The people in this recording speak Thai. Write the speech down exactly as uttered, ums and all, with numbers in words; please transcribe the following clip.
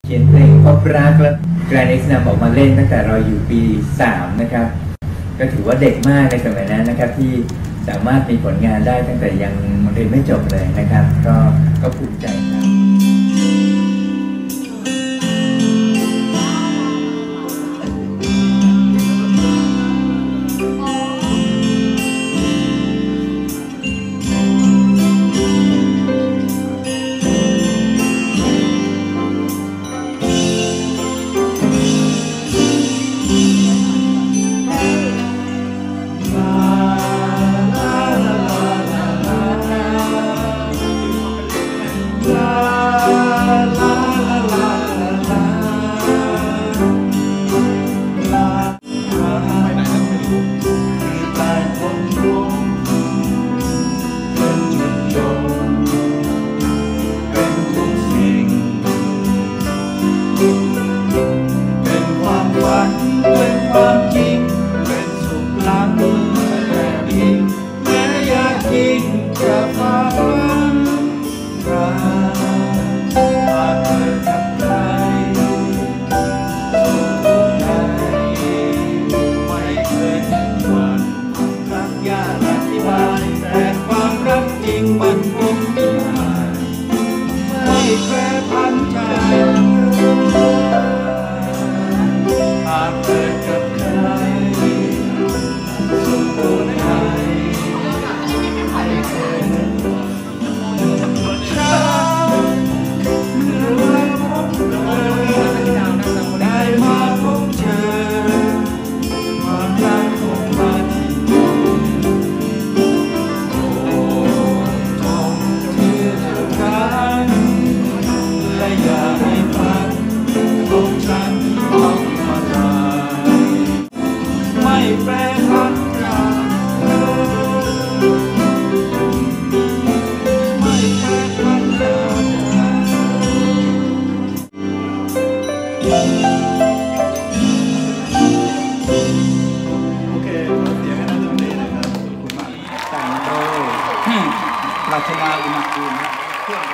เขียนเพลงพบรักแล้วแกรนิสนำออกมาเล่นตั้งแต่เราอยู่ปีสามนะครับก็ถือว่าเด็กมากในสมัยนั้นนะครับที่สามารถมีผลงานได้ตั้งแต่ยังเรียนไม่จบเลยนะครับก็ก็ภูมิใจครับเป็นความฝันเป็นความจริงเป็นสุขหลังแต่ยิ่งแม้ยากยิ่งจะฝ่าฟันรักหากเธอกับใครสุขใจไม่เคยเห็นวันรักยากอธิบายแต่ความรักจริงมันคงไม่ไม่แปรผันใจหากเกิดกับใครสุขใจไม่เคยเห็นฉันเมื่อพบเธอได้มาพบเธอความรักของมันโอ้จงเชื่อกันและอย่าให้พันของฉันต้องมาตายไม่แปรผันจากเธอไม่แปรผันจากเธอโอเคขอเสียงให้นักดนตรีนะครับขอบคุณมากแต่งโดยราชนาอุณหภูมิเครื่อง